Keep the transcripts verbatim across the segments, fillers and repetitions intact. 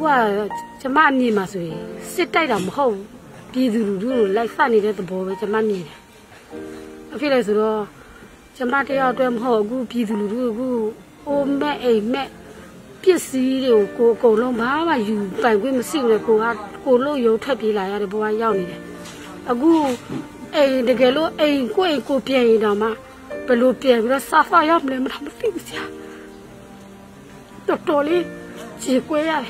个这妈咪嘛所以实在的不好，鼻子噜噜来三年的都不会这妈咪的，非来说这妈这要对不好，我鼻子噜噜我我买哎买，别死的过过龙爸嘛有办公没事的过啊过路有特别来啊的不玩要你的，啊我哎那个路哎过哎过便宜的嘛，不路便宜的沙发要不然他们丢下，到这里几贵啊。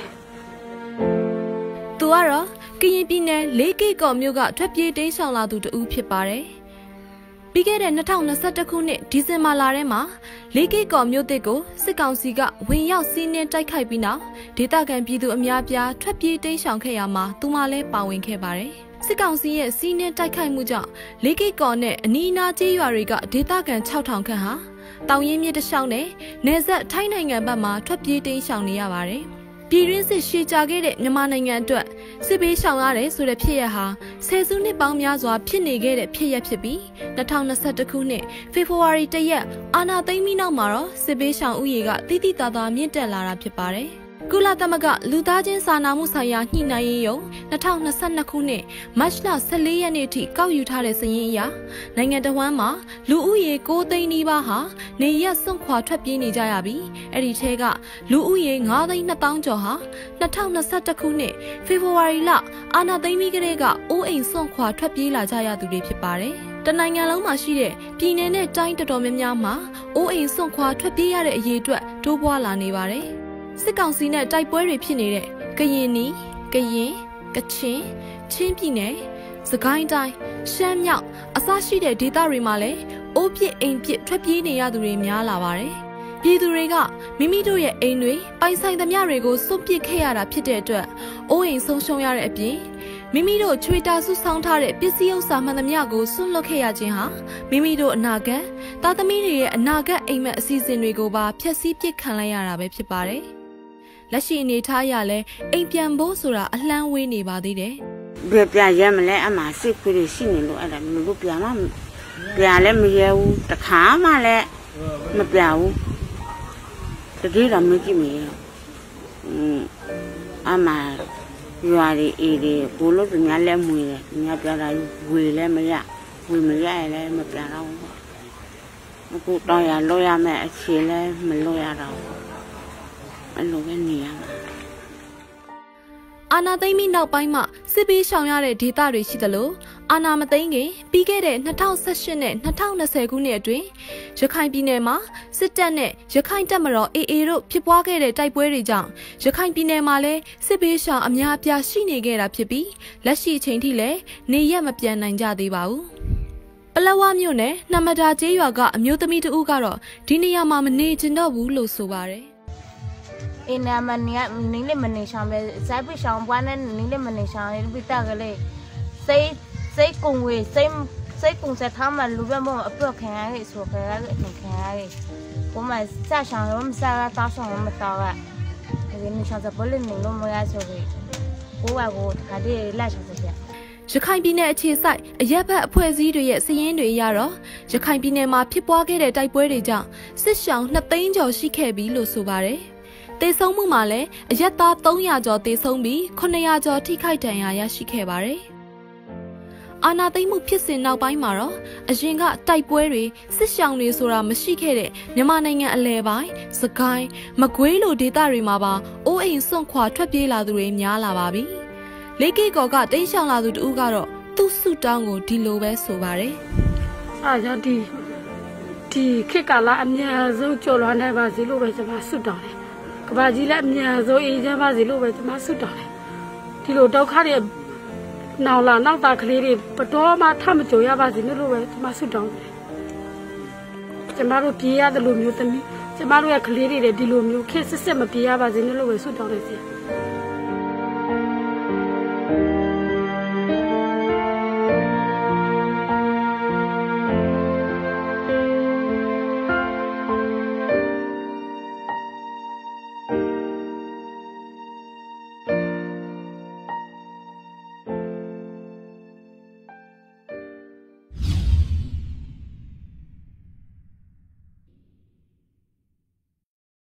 ตัวอ่ะก็ยังปีนี้เล็กๆก็มีโอกาสทวีเดินช่องลาดูตัวผิดไปเลยปีแก่เดือนนัทเอาหน้าสัตย์คู่เนี่ยดิเซมาลาเร่มาเล็กๆก็มีโอกาสก็สิกาวสิกะวิ่งยาวซีเนียใจไข่ปีน่ะเดต้ากันปีตัวมีอาบยาทวีเดินช่องแค่ยามาตัวมาเล่ป่าวิ่งแค่ไปเลยสิกาวสิရဲ့ซีเนียใจไข่มุจ่าเล็กๆก็เนี่ยอันนี้น่าเจียวอะไรก็เดต้ากันเช่าทางแค่ฮะตาวยิ่งมีแต่ช่องเนี่ยเนซ่ไทยในงานบ้านมาทวีเดินช่องนี้ยาไปเลยปีรินสิชีจากเด็กမြန်မာနိုင်ငံအတွက်စစ်ပေးရှောင်ရတယ်ဆိုတဲ့ဖြစ်ရဟာဆယ်စုနှစ်ပေါင်းများစွာဖြစ်နေခဲ့တဲ့ဖြစ်ရဖြစ်ပြီး၂၀၂၁ခုနှစ်ဖေဖော်ဝါရီတရက်အာဏာသိမ်းပြီးနောက်မှာတော့စစ်ပေးရှောင်ဥယေကတိတိတသားမြင့်တက်လာတာဖြစ်ပါတယ်။ကုလသမဂ္ဂလူသားချင်းစာနာမှုဆိုင်ရာညှိနှိုင်းရေးရုံး၂၀၂၂ခုနှစ်မတ်လ၁၄ရက်နေ့ထိကောက်ယူထားတဲ့စာရင်းအရနိုင်ငံတော်ဝန်မှာလူဦးရေ၉သိန်းနီးပါးဟာနေရပ်စွန့်ခွာထွက်ပြေးနေကြရပြီးအဲ့ဒီထဲကလူဦးရေ၅သိန်း၂သောင်းကျော်ဟာ၂၀၂၁ခုနှစ်ဖေဖော်ဝါရီလအာဏာသိမ်းပြီးကတည်းကအိုးအိမ်စွန့်ခွာထွက်ပြေးလာကြရသူတွေဖြစ်ပါတယ်။တနိုင်ငံလုံးမှာရှိတဲ့ပြည်နယ်နဲ့တိုင်းတော်တော်များများမှာအိုးအိမ်စွန့်ခွာထွက်ပြေးရတဲ့အရေးအတွက်တိုးပွားလာနေပါတယ်။စစ်ကောင်စီနဲ့တိုက်ပွဲတွေဖြစ်နေတဲ့ကရင်နီကရင်ကချင်ချင်းပြည်နယ်စကိုင်းတိုင်းရှမ်းမြောက်အစရှိတဲ့ဒေသတွေမှာလည်းအိုးပြစ်အိမ်ပြစ်ထွက်ပြေးနေရသူတွေများလာပါတယ်။ပြည်သူတွေကမိမိတို့ရဲ့အိမ်တွေပိုင်ဆိုင်သမျှတွေကိုစွန့်ပစ်ခဲ့ရတာဖြစ်တဲ့အတွက်အိုးအိမ်ဆုံးရှုံးရတဲ့အပြင်မိမိတို့ချွေတာဆုဆောင်းထားတဲ့ပစ္စည်းဥစ္စာမှန်သမျှကိုစွန့်လွတ်ခဲ့ရခြင်းဟာမိမိတို့အနာဂတ်သားသမီးတွေရဲ့အနာဂတ်အိမ်မက်အစီအစဉ်တွေကိုပါဖျက်ဆီးပစ်ခံလိုက်ရတာပဲဖြစ်ပါတယ်။လက်ရှိအနေထားရလဲအိမ်ပြန်ဖို့ဆိုတာအလှမ်းဝေးနေပါသေးတယ်။ဘယ်ပြန်ရမလဲအမှစိတ်ကလေးရှိနေလို့အဲ့ဒါမလို့ပြန်မှပြန်လည်းမရဘူးတခါမှလည်းမပြန်ဘူးတကယ်တော့မကြည့်မရอืมအမှရွာတွေအေးတွေကိုလို့သူများလည်းမွေတယ်သူများပြောတာဝေလည်းမရဝေမရရင်လည်းမပြန်တော့ဘူးအခုတော့ရလို့ရမယ်အခြေလည်းမလို့ရတော့အဲ့လိုပဲနေရမှာအာနာသိမ့်ပြီးနောက်ပိုင်းမှာစစ်ပေးရှောင်ရတဲ့ဒေသတွေရှိသလိုအာနာမသိမ့်ခင်ပြီးခဲ့တဲ့၂၀၁၈နဲ့၂၀၂၀ခုနှစ်အတွင်းရခိုင်ပြည်နယ်မှာစစ်တပ်နဲ့ရခိုင်တပ်မတော် အေအေ တို့ဖြစ်ပွားခဲ့တဲ့တိုက်ပွဲတွေကြောင့်ရခိုင်ပြည်နယ်မှာလည်းစစ်ပေးရှောင်အများအပြားရှိနေခဲ့တာဖြစ်ပြီးလက်ရှိအချိန်ထိလည်းနေရက်မပြန်နိုင်ကြသေးပါဘူးပလက်ဝမြို့နယ်နှမဒါကျေးရွာကအမျိုးသမီးတဦးကတော့ဒီနေရာမှာမနေချင်တော့ဘူးလို့ဆိုပါတယ်အင်းနာမနီနင်းလေးမနေဆောင်ပဲစိုက်ပရှောင်းပွားနဲ့နင်းလေးမနေဆောင်ပြီးတကလေးစိတ်စိတ်ကုံဝေးစိတ်စိတ်ကုံစထားမှလူပဲမအပြောခံရခဲ့ဆိုခဲ့ရခဲ့အခံရခဲ့ဘုမစဆောင်ရောမစားတာဆောင်မတော်ကဒီနေဆောင်စပေါ်လေးနေလို့မရဆိုခဲ့ကိုကကိုတခါတည်းလက်ဆောင်စပြရခိုင်ပြည်နယ်အခြေစိုက်အရက်ဘက်အဖွဲ့အစည်းတွေရဲ့စာရင်းတွေအရတော့ရခိုင်ပြည်နယ်မှာဖြစ်ပွားခဲ့တဲ့တိုက်ပွဲတွေကြောင့်စစ်ရှောင်နှစ်သိန်းကျော်ရှိခဲ့ပြီလို့ဆိုပါတယ်တေဆုံးမှုမှာလည်းအရက်သား၃၀၀ကျော်တေဆုံးပြီးခုနှစ်ရာကျော်ထိခိုက်ဒဏ်ရာရရှိခဲ့ပါတယ်။အာဏာသိမ်းမှုဖြစ်စဉ်နောက်ပိုင်းမှာတော့အရင်ကတိုက်ပွဲတွေစစ်ရှောင်တွေဆိုတာမရှိခဲ့တဲ့မြန်မာနိုင်ငံအလဲပိုင်းစကိုင်းမကွေးလိုဒေသတွေမှာပါအိုးအိမ်စွန့်ခွာထွက်ပြေးလာသူတွေများလာပါပြီ။လေးကေကော်ကတိမ်းရှောင်လာသူတူကတော့သူ့ဆုတောင်းကိုဒီလိုပဲဆိုပါတယ်။အားကြောင့်ဒီဒီခေတ်ကာလအများဆုံးကျော်လွှားနိုင်ပါစေလို့ပဲကျွန်မဆုတောင်းတယ်။ကဘာကြီးလည်းအများဆုံးအေးချမ်းပါစေလို့ပဲကျွန်မဆုတောင်းတယ်။ဒီလိုဒုက္ခတွေနောက်လာနောက်သားကလေးတွေဘတော်မှထမကြုံရပါစေလို့ပဲကျွန်မဆုတောင်းတယ်။ကျွန်မတို့ပြေးရတယ်လို့မျိုးသမီးကျွန်မတို့ရဲ့ကလေးတွေဒီလိုမျိုးခေတ်စစ်စစ်မပြေးရပါစေလို့ပဲဆုတောင်းတယ်ဆရာ။